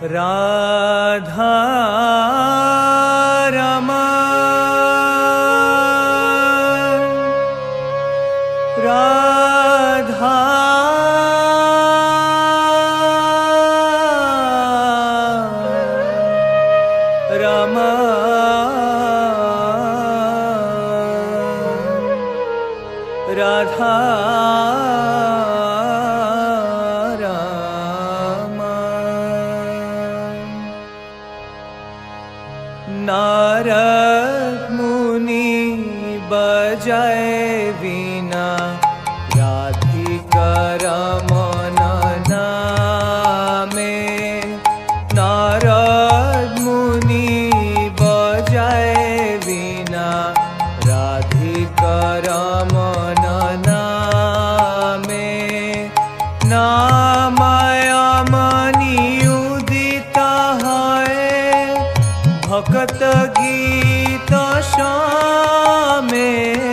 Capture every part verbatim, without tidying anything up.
राधा रमण राधा रमण राधा नारद मुनि बजाए वीणा राधिका रमण नामे नारद मुनि बजाए वीणा राधिका रमण नामे नामाय मणि उदिता है भक्त गीत श्यामे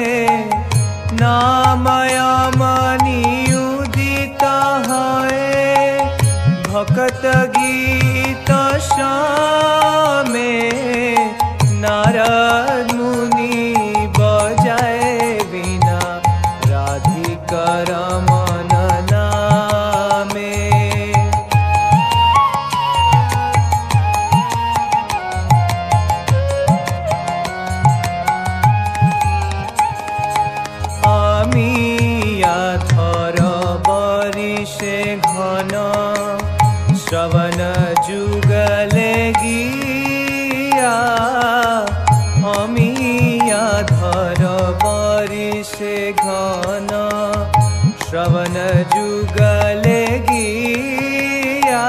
नामय मणि उदिता है भक्त गीत श्यामे नारद मुनि बजाए वीणा राधिका रमण नामे थर बरिशे घन श्रवण जुगले गिया अमिया धर बरिशे घन श्रवण जुगले गिया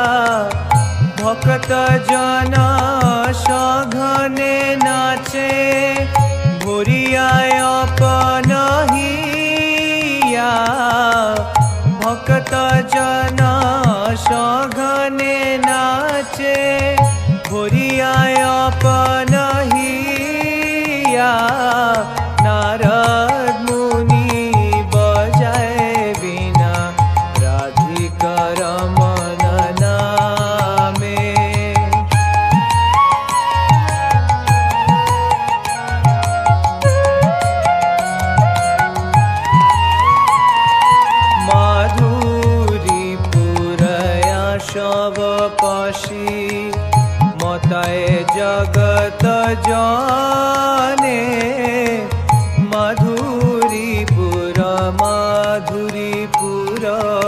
भक्त जन सघने नाचे भोरिया अपन भक्त जन सघने नाचे भोरिया अपन हिया नारद मुनि बजाए वीणा राधिका रमण नामे शव पशी मताए जगत जाने माधुरीपुर माधुरीपुर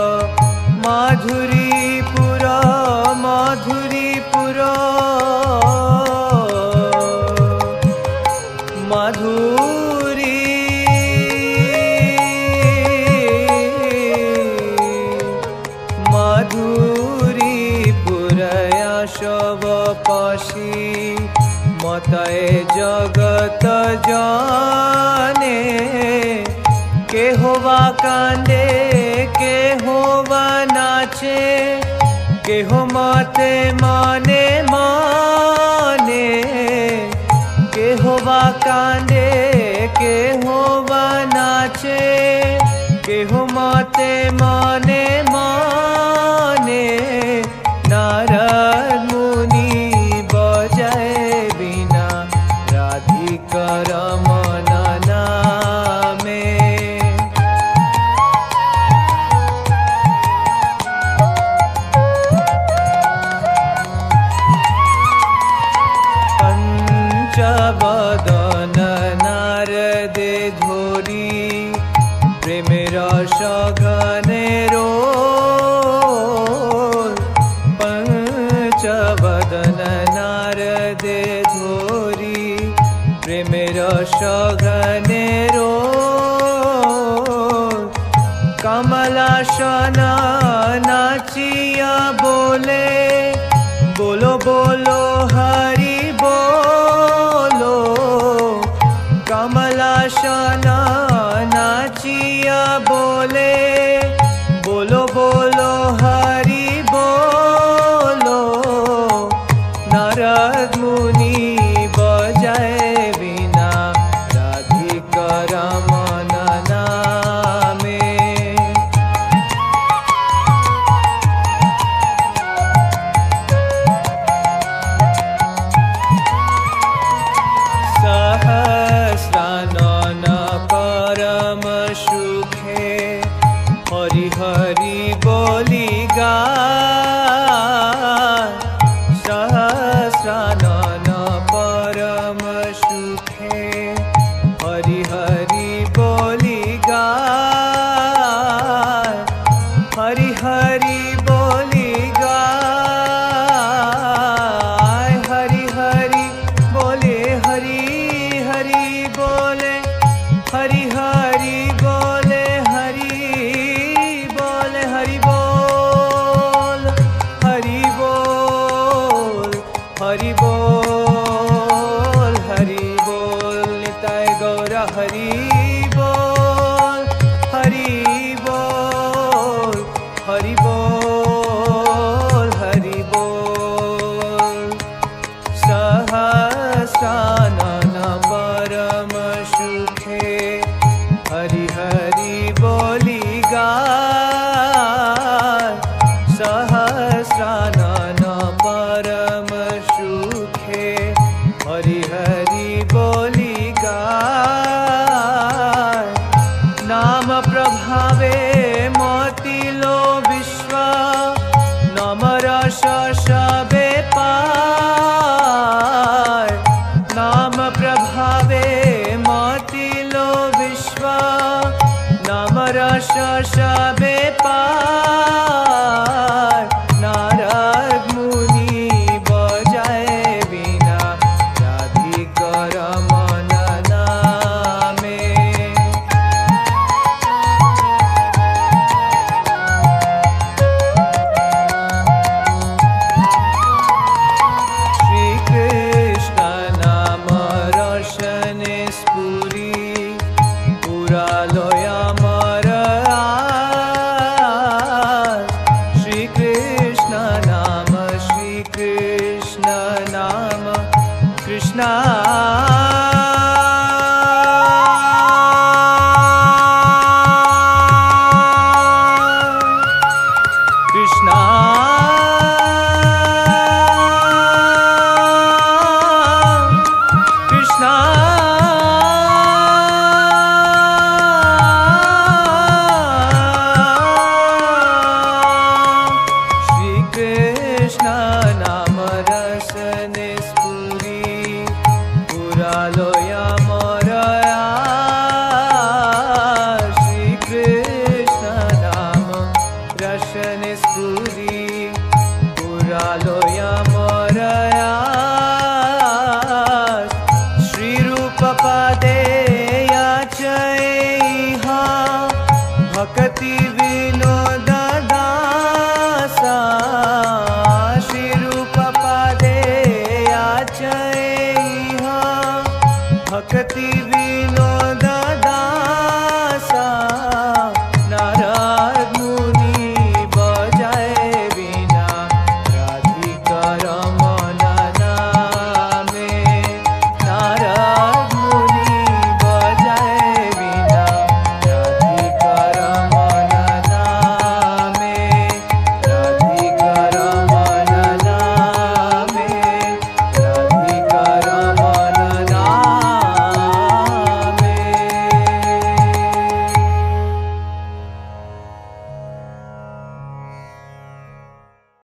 माधुरीपुर माधुरीपुर माधुरी माधुरी शव पशी मताए जगत जाने के होवा कांदे के होवा नाचे के हो मते माने माने के होवा कांदे के होवा नाचे के हो मते माने माने नारद मुनि बजाए वीणा राधिका रमण नामे पंचवदन नारदे धोरी प्रेमेर सघने रो पंचवदन नारदे धोरी प्रेमेर सघने रो कमलासन नाचिया बोले बोलो बोलो हरि बोलो कमलासन नाचिया बोले बोलो बोलो हरि बोलो नारद मुनि बजाए वीणा राधिका रमण नामे हरि बोल हरि बोल निताय गौर हरि बोल हरि बोल हरि बोल हरि बोल सहस्रानन परम सुखे हरि हरि बोली गाय सहस्रानन परम सुखे हरि हरि बोली गाय नाम प्रभावे मोतिलो विश्व नम रस सबे पाय नाम प्रभावे मोतिलो विश्व नम रस सबे पाय नारद मुनि बजाए बिना राधिकर मन नामे श्री कृष्ण नाम रसने स्फुरी पुरालय अमर आज श्री कृष्ण नाम श्री कृष्ण नाम कृष्ण कृष्ण कृष्ण श्री कृष्ण नाम रसने स्फुरी पुरालय